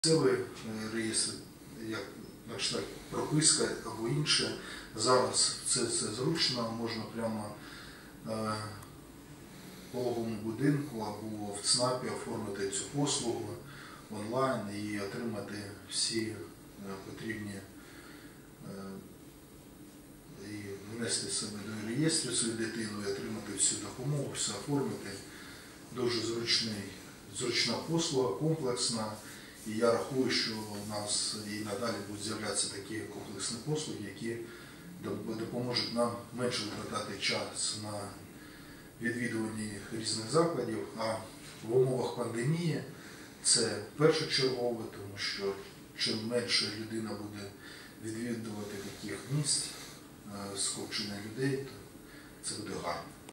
Місцевий реєстр, як прописка або інше, зараз це зручно, можна прямо в пологовому будинку або в ЦНАПі оформити цю послугу онлайн і отримати всі потрібні, і внести себе до реєстру свою дитину і отримати всю допомогу, все оформити. Дуже зручна послуга, комплексна. І я рахую, що у нас і надалі будуть з'являтися такі комплексні послуги, які допоможуть нам менше витратити час на відвідування різних закладів, а в умовах пандемії це першочергове, тому що чим менше людина буде відвідувати таких місць, скупчення людей, то це буде гарно.